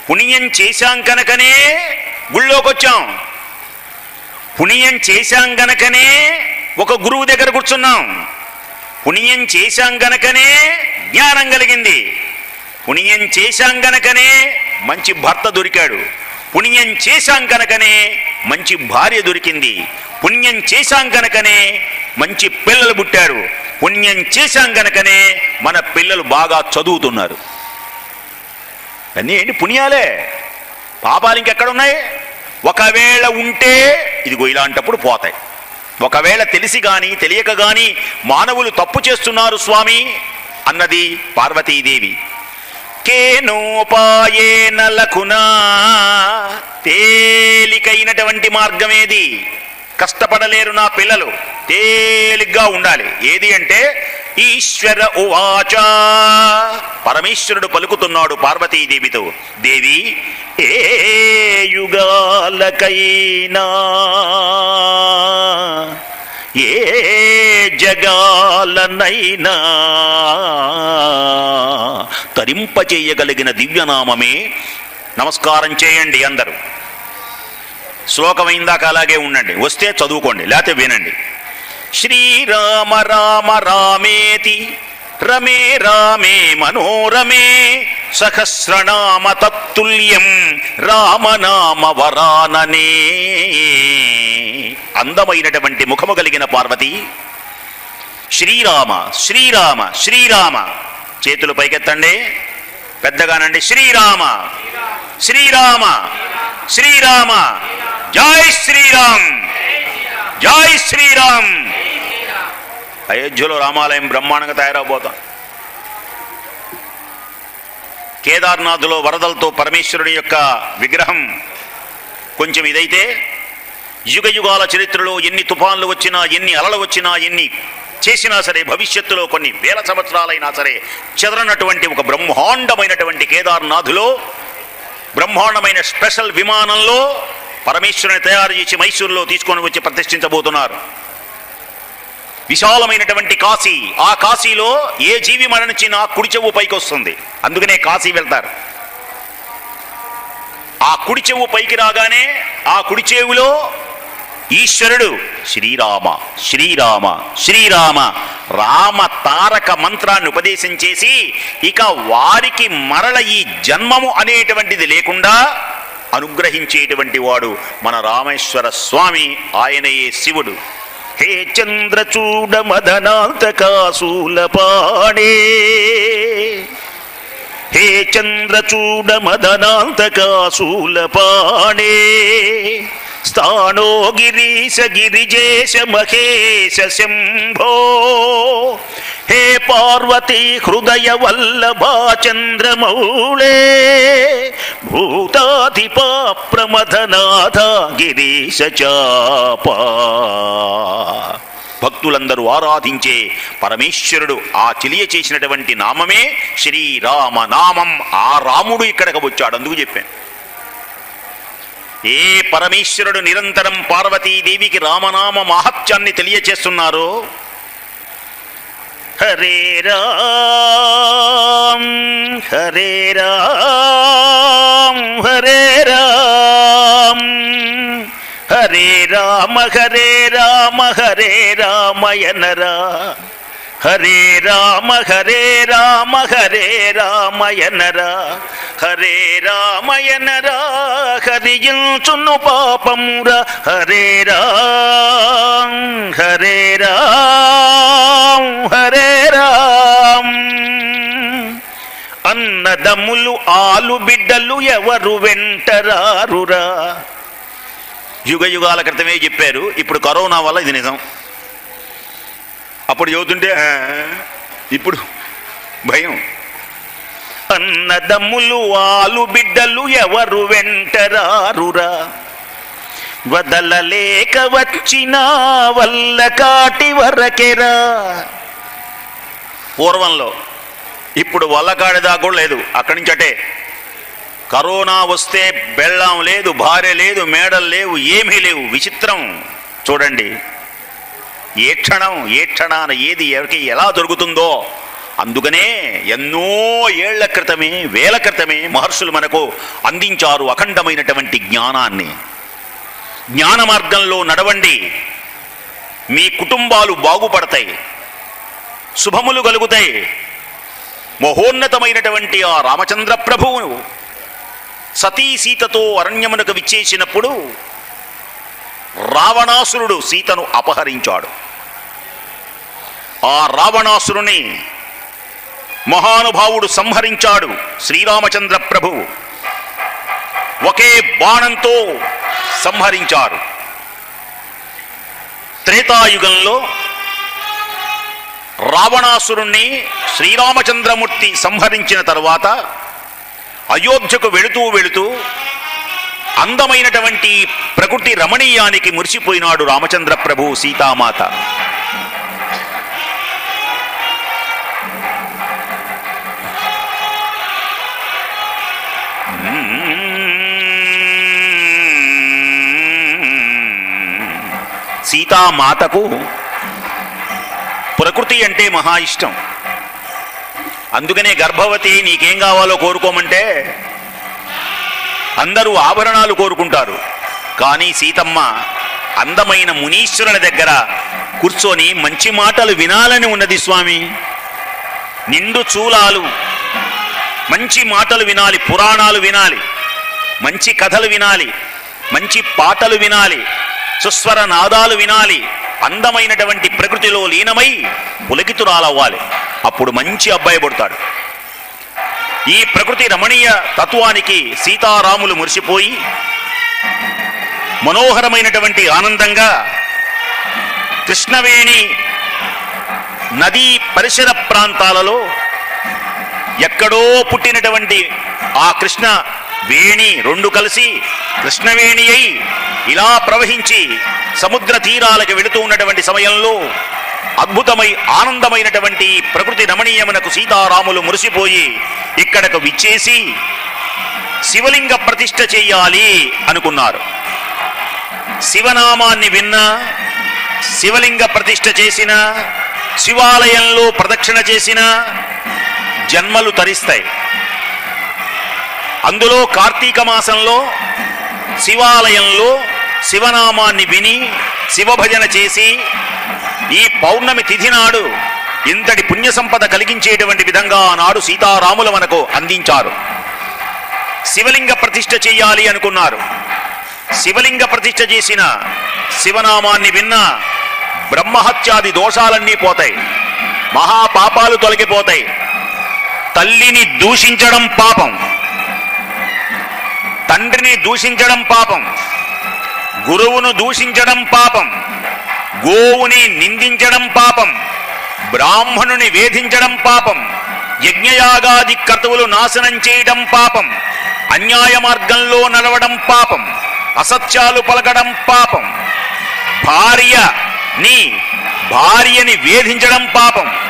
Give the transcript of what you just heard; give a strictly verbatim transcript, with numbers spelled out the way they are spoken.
పుణ్యం చేశాం కనుకనే గుళ్ళోకి వచ్చాం, పుణ్యం చేశాం గనకనే ఒక గురువు దగ్గర కూర్చున్నాం, పుణ్యం చేశాం గనకనే జ్ఞానం కలిగింది, పుణ్యం చేశాం గనకనే మంచి భర్త దొరికాడు, పుణ్యం చేశాం కనుకనే మంచి భార్య దొరికింది, పుణ్యం చేశాం కనుకనే మంచి పిల్లలు పుట్టారు, పుణ్యం చేశాం కనుకనే మన పిల్లలు బాగా చదువుతున్నారు. అన్నీ ఏంటి? పుణ్యాలే. పాపాలు ఇంకెక్కడున్నాయి? ఒకవేళ ఉంటే ఇదిగో ఇలాంటప్పుడు పోతాయి. ఒకవేళ తెలిసి కానీ తెలియక కానీ మానవులు తప్పు చేస్తున్నారు స్వామి అన్నది పార్వతీదేవి. కేనోపాయేన లకునా, తేలికైనటువంటి మార్గమేది? కష్టపడలేరు నా పిల్లలు, తేలిగ్గా ఉండాలి. ఏది అంటే ఈశ్వర ఉవాచ, పరమేశ్వరుడు పలుకుతున్నాడు పార్వతీదేవితో, దేవి ఏ యుగాలకైనా ఏ జగాలనైనా తరింపచేయగలిగిన దివ్యనామమే. నమస్కారం చేయండి అందరూ. శ్లోకమైందాక అలాగే ఉండండి, వస్తే చదువుకోండి, లేకపోతే వినండి. శ్రీరామ రామ రామేతి రమే రామే మనోరమే సహస్రనామ తత్తుల్యం రామనామ వరాననే. అందమైనటువంటి ముఖము కలిగిన పార్వతి శ్రీరామ శ్రీరామ శ్రీరామ. చేతులు పైకెత్తండి, పెద్దగానండి. శ్రీరామ శ్రీరామ శ్రీరామ, జై శ్రీరామ్ జై శ్రీరామ్. అయోధ్యలో రామాలయం బ్రహ్మాండంగా తయారవబోతాం. కేదార్నాథ్లో వరదలతో పరమేశ్వరుని యొక్క విగ్రహం కొంచెం ఇదైతే, యుగ యుగాల చరిత్రలో ఎన్ని తుఫాన్లు వచ్చినా, ఎన్ని అలలు వచ్చినా, ఎన్ని చేసినా సరే, భవిష్యత్తులో కొన్ని వేల సంవత్సరాలైనా సరే చెదరనటువంటి ఒక బ్రహ్మాండమైనటువంటి కేదార్నాథ్లో బ్రహ్మాండమైన స్పెషల్ విమానంలో పరమేశ్వరుని తయారు చేసి మైసూరులో తీసుకొని వచ్చి ప్రతిష్ఠించబోతున్నారు. విశాలమైనటువంటి కాశీ, ఆ కాశీలో ఏ జీవి మరణించినా కుడి చెవు పైకి వస్తుంది, అందుకనే కాశీ వెళ్తారు. ఆ కుడి చెవు పైకి రాగానే ఆ కుడి చెవులో ఈశ్వరుడు శ్రీరామ శ్రీరామ శ్రీరామ రామ తారక మంత్రాన్ని ఉపదేశం చేసి, ఇక వారికి మరల ఈ జన్మము అనేటువంటిది లేకుండా అనుగ్రహించేటువంటి వాడు మన రామేశ్వర స్వామి, ఆయనయే శివుడు. హే చంద్రచూడ మదనాంతకాశూలపాణే, హే చంద్రచూడ మదనాంతకాశూలపాణే, స్థానో గిరీశ గిరిజేశ మహేశ శంభో, హే పార్వతీ హృదయ వల్లభా చంద్రమౌళే, భూతాధిపా ప్రమథనాథ గిరీశ చాపా. భక్తులందరూ ఆరాధించే పరమేశ్వరుడు ఆ తెలియ చేసినటువంటి నామమే శ్రీరామ నామం. ఆ రాముడు ఇక్కడికి వచ్చాడు, అందుకు చెప్పాను. ఏ పరమేశ్వరుడు నిరంతరం పార్వతీదేవికి రామనామ మహత్యాన్ని తెలియచేస్తున్నారో, హరే రామ్ హరే రామ్ హరే రామ్ హరే రామ హరే రామ హరే రామయనరా, హరే రామ హరే రామ హరే రామయనరా, హరే రామయనరా హరియుచును పాపమురా, హరే రామ్ హరే రామ్ హరే రామ్. అన్నదమ్ములు ఆలు బిడ్డలు ఎవరు వెంటరారురా. యుగ యుగాల క్రితమే చెప్పారు, ఇప్పుడు కరోనా వల్ల ఇది నిజం. అప్పుడు చదువుతుంటే ఇప్పుడు భయం. అన్నదమ్ములు ఆలు బిడ్డలు ఎవరు వెంటరారురా, వదలలేక వచ్చిన వల్ల కాటి వరకెరా. పూర్వంలో, ఇప్పుడు వల్లకాడి దాకా కూడా లేదు, అక్కడి నుంచి అటే. కరోనా వస్తే బెళ్ళం లేదు, భార్య లేదు, మేడలు లేవు, ఏమీ లేవు. విచిత్రం చూడండి. ఏ క్షణం ఏ క్షణాన ఏది ఎవరికి ఎలా దొరుకుతుందో అందుకనే ఎన్నో ఏళ్ల క్రితమే, వేల క్రితమే మహర్షులు మనకు అందించారు అఖండమైనటువంటి జ్ఞానాన్ని. జ్ఞాన మార్గంలో నడవండి, మీ కుటుంబాలు బాగుపడతాయి, శుభములు కలుగుతాయి. మహోన్నతమైనటువంటి ఆ రామచంద్ర ప్రభువు సతీ సీతతో అరణ్యమునకు విచ్చేసినప్పుడు రావణాసురుడు సీతను అపహరించాడు. ఆ రావణాసురుని మహానుభావుడు సంహరించాడు శ్రీరామచంద్ర ప్రభువు. ఒకే బాణంతో సంహరించారు. త్రేతాయుగంలో రావణాసురుణ్ణి శ్రీరామచంద్రమూర్తి సంహరించిన తరువాత అయోధ్యకు వెళుతూ వెళుతూ అందమైనటువంటి ప్రకృతి రమణీయానికి మురిసిపోయినాడు రామచంద్ర ప్రభు సీతామాత. సీతామాతకు ప్రకృతి అంటే మహా ఇష్టం. అందుకనే గర్భవతి నీకేం కావాలో కోరుకోమంటే అందరూ ఆభరణాలు కోరుకుంటారు. కానీ సీతమ్మ అందమైన మునీశ్వరుల దగ్గర కూర్చొని మంచి మాటలు వినాలని ఉన్నది స్వామి. నిండు చూలాలు, మంచి మాటలు వినాలి, పురాణాలు వినాలి, మంచి కథలు వినాలి, మంచి పాటలు వినాలి, సుస్వర నాదాలు వినాలి, అందమైనటువంటి ప్రకృతిలో లీనమై పులకితురాలవ్వాలి. అప్పుడు మంచి అబ్బాయి పుడతాడు. ఈ ప్రకృతి రమణీయ తత్వానికి సీతారాములు మురిసిపోయి మనోహరమైనటువంటి ఆనందంగా కృష్ణవేణి నదీ పరిసర ప్రాంతాలలో ఎక్కడో పుట్టినటువంటి ఆ కృష్ణ వేణి రెండు కలిసి కృష్ణవేణి అయి ఇలా ప్రవహించి సముద్ర తీరాలకు వెళుతూ ఉన్నటువంటి సమయంలో అద్భుతమై ఆనందమైనటువంటి ప్రకృతి రమణీయమునకు సీతారాములు మురిసిపోయి ఇక్కడకు విచ్చేసి శివలింగ ప్రతిష్ఠ చెయ్యాలి అనుకున్నారు. శివనామాన్ని విన్నా, శివలింగ ప్రతిష్ఠ చేసిన, శివాలయంలో ప్రదక్షిణ చేసిన జన్మలు తరిస్తాయి. అందులో కార్తీక మాసంలో శివాలయంలో శివనామాన్ని విని శివభజన చేసి ఈ పౌర్ణమి తిథి నాడు ఇంతటి పుణ్య సంపద కలిగించేటువంటి విధంగా ఆనాడు సీతారాములు మనకు అందించారు. శివలింగ ప్రతిష్ఠ చెయ్యాలి అనుకున్నారు. శివలింగ ప్రతిష్ఠ చేసిన, శివనామాన్ని విన్న బ్రహ్మహత్యాది దోషాలన్నీ పోతాయి, మహాపాపాలు తొలగిపోతాయి. తల్లిని దూషించడం పాపం, తండ్రిని దూషించడం పాపం, గురువును దూషించడం పాపం, గోవుని నిందించడం పాపం, బ్రాహ్మణుని వేధించడం పాపం, యజ్ఞయాగాది కర్తవులు నాశనం చేయడం పాపం, అన్యాయ మార్గంలో నడవడం పాపం, అసత్యాలు పలకడం పాపం, భార్యని భార్యని వేధించడం పాపం,